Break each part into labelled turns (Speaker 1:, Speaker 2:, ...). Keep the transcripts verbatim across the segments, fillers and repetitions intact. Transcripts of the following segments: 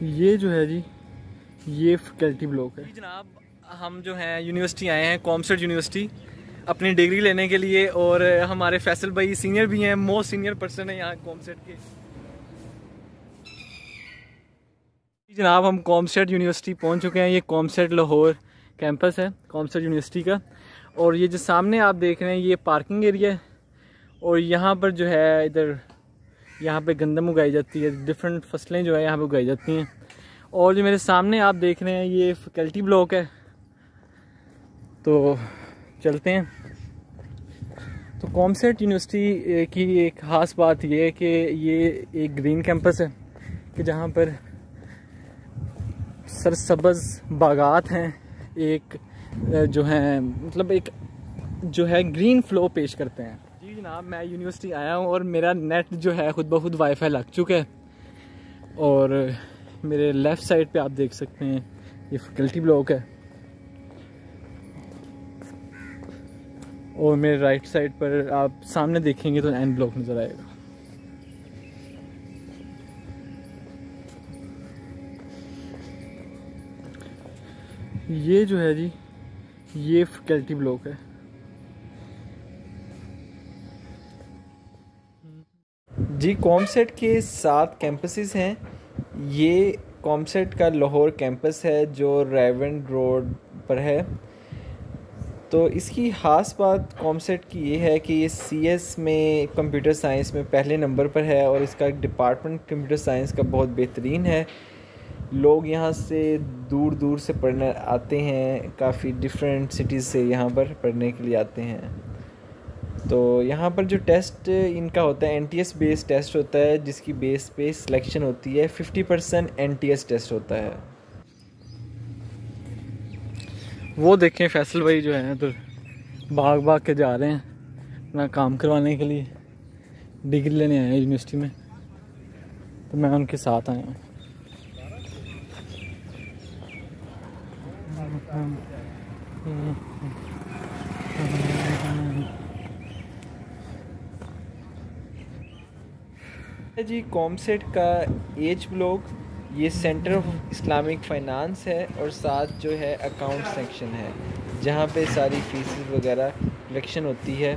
Speaker 1: ये जो है जी, ये फैकल्टी ब्लॉक है
Speaker 2: जी जनाब। हम जो हैं यूनिवर्सिटी आए हैं, कॉमसेट यूनिवर्सिटी, अपनी डिग्री लेने के लिए। और हमारे फैसल भाई सीनियर भी हैं, मोस्ट सीनियर पर्सन है यहाँ कॉमसेट के। जी जनाब, हम कॉमसेट यूनिवर्सिटी पहुँच चुके हैं। ये कॉमसेट लाहौर कैंपस है कॉमसेट यूनिवर्सिटी का। और ये जो सामने आप देख रहे हैं ये पार्किंग एरिया है। और यहाँ पर जो है इधर यहाँ पे गंदम उगाई जाती है, डिफरेंट फसलें जो है यहाँ पे उगाई जाती हैं। और जो मेरे सामने आप देख रहे हैं ये फैकल्टी ब्लॉक है। तो चलते हैं। तो कॉमसेट यूनिवर्सिटी की एक ख़ास बात ये है कि ये एक ग्रीन कैंपस है कि जहाँ पर सरसब्ज़ बागात हैं, एक जो है मतलब एक जो है ग्रीन फ्लो पेश करते हैं। जी जनाब, मैं यूनिवर्सिटी आया हूँ और मेरा नेट जो है खुद ब खुद वाईफाई लग चुका है। और मेरे लेफ़्ट साइड पे आप देख सकते हैं ये फैकल्टी ब्लॉक है। और मेरे राइट साइड पर आप सामने देखेंगे तो एन ब्लॉक नज़र आएगा। ये जो है जी, ये फैकल्टी ब्लॉक है। जी, कॉमसेट के सात कैंपसेस हैं। ये कॉमसेट का लाहौर कैंपस है जो रेवन रोड पर है। तो इसकी ख़ास बात कॉमसेट की ये है कि ये सीएस में कंप्यूटर साइंस में पहले नंबर पर है और इसका डिपार्टमेंट कंप्यूटर साइंस का बहुत बेहतरीन है। लोग यहाँ से दूर दूर से पढ़ने आते हैं, काफ़ी डिफरेंट सिटीज़ से यहाँ पर पढ़ने के लिए आते हैं। तो यहाँ पर जो टेस्ट इनका होता है एनटीएस बेस्ड टेस्ट होता है, जिसकी बेस पे सिलेक्शन होती है। फिफ्टी परसेंट एनटीएस टेस्ट होता है। वो देखें फैसल भाई जो है तो भाग भाग के जा रहे हैं अपना काम करवाने के लिए, डिग्री लेने आए हैं यूनिवर्सिटी में। तो मैं उनके साथ आया हूँ। जी, कॉमसेट का एच ब्लॉक ये सेंटर ऑफ इस्लामिक फाइनेंस है और साथ जो है अकाउंट सेक्शन है जहाँ पे सारी फीस वगैरह कलेक्शन होती है।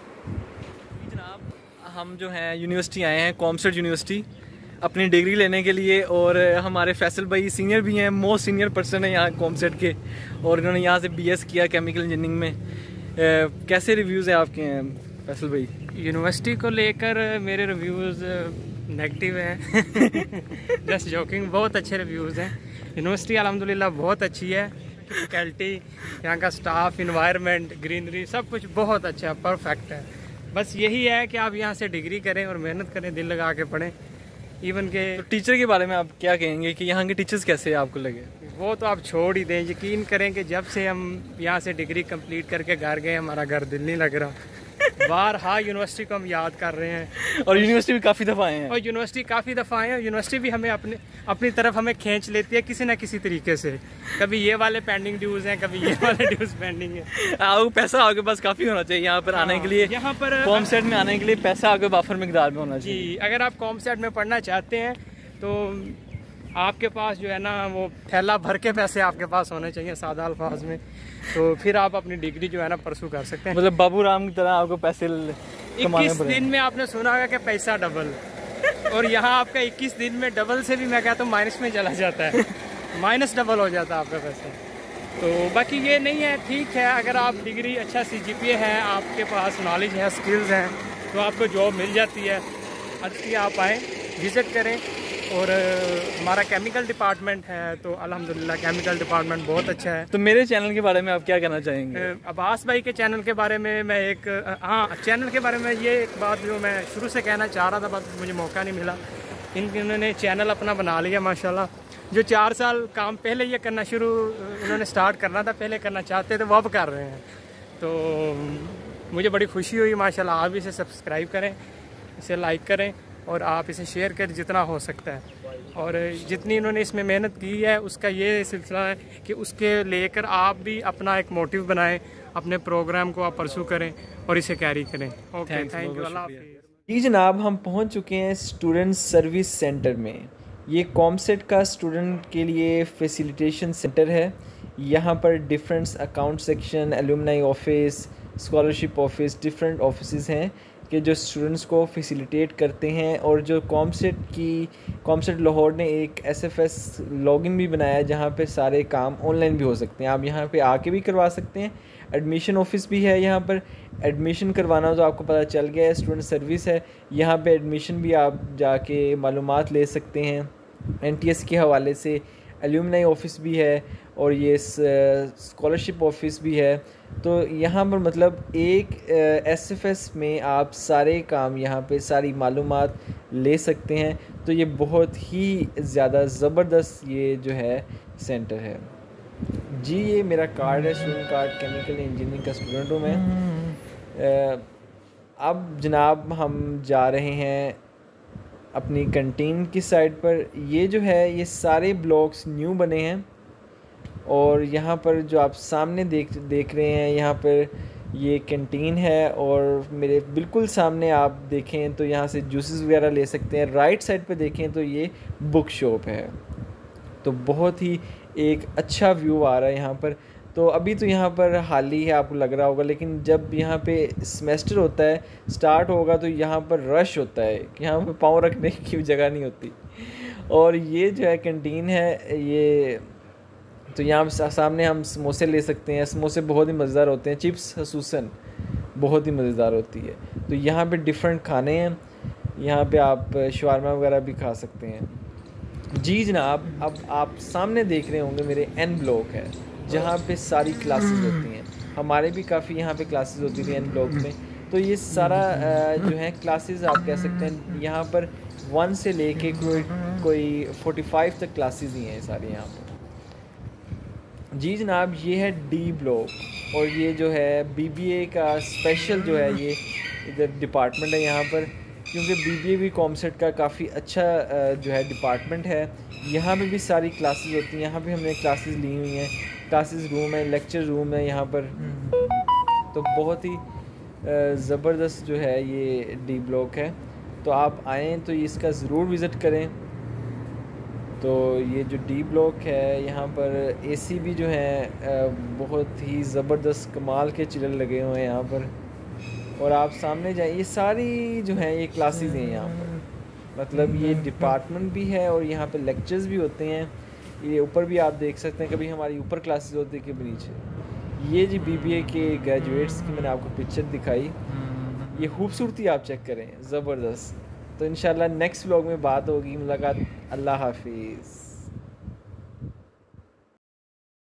Speaker 2: जनाब, हम जो हैं यूनिवर्सिटी आए हैं कॉमसेट यूनिवर्सिटी अपनी डिग्री लेने के लिए। और हमारे फैसल भाई सीनियर भी हैं, मोस्ट सीनियर पर्सन है यहाँ कॉमसेट के। और इन्होंने यहाँ से बीएस किया केमिकल इंजीनियरिंग में। ए, कैसे रिव्यूज़ हैं आपके हैं फैसल भाई?
Speaker 3: यूनिवर्सिटी को लेकर मेरे रिव्यूज़ नेगेटिव हैं। जस्ट जोकिंग, बहुत अच्छे रिव्यूज़ हैं। यूनिवर्सिटी अल्हम्दुलिल्लाह बहुत अच्छी है। फैकल्टी, यहाँ का स्टाफ, इन्वायरमेंट, ग्रीनरी, सब कुछ बहुत अच्छा है, परफेक्ट है। बस यही है कि आप यहाँ से डिग्री करें और मेहनत करें, दिल लगा के पढ़ें। इवन के
Speaker 2: तो टीचर के बारे में आप क्या कहेंगे कि यहाँ के टीचर्स कैसे आपको लगे?
Speaker 3: वो तो आप छोड़ ही दें। यकीन करें कि जब से हम यहाँ से डिग्री कंप्लीट करके घर गए, हमारा घर दिल नहीं लग रहा। बार हाँ यूनिवर्सिटी को हम याद कर रहे हैं।
Speaker 2: और यूनिवर्सिटी भी काफ़ी दफ़ा आए हैं।
Speaker 3: और यूनिवर्सिटी काफ़ी दफ़ा आए हैं। यूनिवर्सिटी भी हमें अपने अपनी तरफ हमें खींच लेती है किसी ना किसी तरीके से। कभी ये वाले पेंडिंग ड्यूज़ हैं, कभी ये वाले ड्यूज़ पेंडिंग है।
Speaker 2: आपको पैसा आपके पास काफ़ी होना चाहिए यहाँ पर आने के लिए।
Speaker 3: यहाँ पर
Speaker 2: कॉमसेट में आने के लिए पैसा आपके वाफर मिकदार में होना चाहिए।
Speaker 3: जी, अगर आप कॉमसेट में पढ़ना चाहते हैं तो आपके पास जो है ना वो थैला भर के पैसे आपके पास होने चाहिए, सादा अल्फाज में। तो फिर आप अपनी डिग्री जो है ना परसू कर सकते हैं।
Speaker 2: मतलब बाबू राम की तरह आपको पैसे
Speaker 3: इक्कीस दिन में आपने सुना होगा कि पैसा डबल। और यहाँ आपका इक्कीस दिन में डबल से भी मैं कहता हूँ माइनस में चला जाता है। माइनस डबल हो जाता है आपका पैसा। तो बाकी ये नहीं है, ठीक है, अगर आप डिग्री अच्छा सीजीपीए है, आपके पास नॉलेज है, स्किल्स हैं, तो आपको जॉब मिल जाती है। अच्छी आप आएँ, विज़िट करें। और हमारा केमिकल डिपार्टमेंट है तो अल्हम्दुलिल्लाह केमिकल डिपार्टमेंट बहुत अच्छा है।
Speaker 2: तो मेरे चैनल के बारे में आप क्या कहना चाहेंगे?
Speaker 3: अब्बास भाई के चैनल के बारे में मैं एक हाँ चैनल के बारे में ये एक बात जो मैं शुरू से कहना चाह रहा था, बस मुझे मौका नहीं मिला। इन्होंने चैनल अपना बना लिया माशाल्लाह। जो चार साल काम पहले ये करना शुरू उन्होंने स्टार्ट करना था, पहले करना चाहते थे, वो अब कर रहे हैं। तो मुझे बड़ी खुशी हुई माशाल्लाह। आप इसे सब्सक्राइब करें, इसे लाइक करें और आप इसे शेयर करें जितना हो सकता है। और जितनी इन्होंने इसमें मेहनत की है उसका ये सिलसिला है कि उसके लेकर आप भी अपना एक मोटिव बनाएं, अपने प्रोग्राम को आप परसू करें और इसे कैरी करें। ओके, थैंक यू, अल्लाह हाफ़िज़।
Speaker 1: जी जनाब, हम पहुंच चुके हैं स्टूडेंट सर्विस सेंटर में।
Speaker 2: ये कॉमसेट का स्टूडेंट के लिए फैसिलिटेशन सेंटर है। यहाँ पर different account section, alumni office, scholarship office, different office हैं कि जो स्टूडेंट्स को फैसिलिटेट करते हैं। और जो कॉमसेट की कॉमसेट लाहौर ने एक एस एफ एस लॉगिन भी बनाया है जहाँ पे सारे काम ऑनलाइन भी हो सकते हैं। आप यहाँ पे आके भी करवा सकते हैं। एडमिशन ऑफिस भी है यहाँ पर। एडमिशन करवाना तो आपको पता चल गया है, स्टूडेंट सर्विस है। यहाँ पे एडमिशन भी आप जाके मालूमात ले सकते हैं एन टी एस के हवाले से। एल्यूमनाई ऑफिस भी है और ये स्कॉलरशिप ऑफिस भी है। तो यहाँ पर मतलब एक एस एफ एस में आप सारे काम यहाँ पे सारी मालूमात ले सकते हैं। तो ये बहुत ही ज़्यादा ज़बरदस्त ये जो है सेंटर है जी। ये मेरा कार्ड है, स्टूडेंट कार्ड, केमिकल इंजीनियरिंग का स्टूडेंट हूँ मैं। अब जनाब हम जा रहे हैं अपनी कैंटीन की साइड पर। ये जो है ये सारे ब्लॉक्स न्यू बने हैं और यहाँ पर जो आप सामने देख देख रहे हैं यहाँ पर ये कैंटीन है। और मेरे बिल्कुल सामने आप देखें तो यहाँ से जूसेस वगैरह ले सकते हैं। राइट साइड पे देखें तो ये बुक शॉप है। तो बहुत ही एक अच्छा व्यू आ रहा है यहाँ पर। तो अभी तो यहाँ पर हाल ही है, आपको लग रहा होगा, लेकिन जब यहाँ पे सेमेस्टर होता है, स्टार्ट होगा, तो यहाँ पर रश होता है कि यहाँ पर पाँव रखने की जगह नहीं होती। और ये जो है कैंटीन है ये, तो यहाँ सामने हम समोसे ले सकते हैं। समोसे बहुत ही मज़ेदार होते हैं, चिप्स खसूसन बहुत ही मज़ेदार होती है। तो यहाँ पे डिफरेंट खाने हैं, यहाँ पे आप शवारमा वगैरह भी खा सकते हैं जी जनाब। अब आप सामने देख रहे होंगे मेरे एन ब्लॉक है जहाँ पे सारी क्लासेस होती हैं। हमारे भी काफ़ी यहाँ पे क्लासेस होती थी एन ब्लॉक में। तो ये सारा जो है क्लासेस आप कह सकते हैं यहाँ पर वन से लेके कोई कोई फोर्टी फाइव तक क्लासेस ही हैं सारी यहाँ पर जी जनाब। ये है डी ब्लॉक और ये जो है बी बी ए का स्पेशल जो है ये इधर डिपार्टमेंट है यहाँ पर, क्योंकि बी बी ए भी कॉमसेट का काफ़ी अच्छा जो है डिपार्टमेंट है। यहाँ पे भी सारी क्लासेस होती हैं। यहाँ पे हमने क्लासेस ली हुई हैं, क्लासेस रूम है, लेक्चर रूम है यहाँ पर। तो बहुत ही ज़बरदस्त जो है ये डी ब्लॉक है। तो आप आएँ तो इसका ज़रूर विज़िट करें। तो ये जो डी ब्लॉक है यहाँ पर एसी भी जो है बहुत ही ज़बरदस्त कमाल के चिलर लगे हुए हैं यहाँ पर। और आप सामने जाए, ये सारी जो हैं ये क्लासेस हैं यहाँ पर, मतलब ये डिपार्टमेंट भी है और यहाँ पे लेक्चर्स भी होते हैं। ये ऊपर भी आप देख सकते हैं, कभी हमारी ऊपर क्लासेस होती है कभी नीचे। ये जी बी बी ए के ग्रेजुएट्स की मैंने आपको पिक्चर दिखाई, ये खूबसूरती आप चेक करें, ज़बरदस्त। तो इंशाल्लाह नेक्स्ट व्लॉग में बात होगी, मुलाकात। अल्लाह हाफिज़।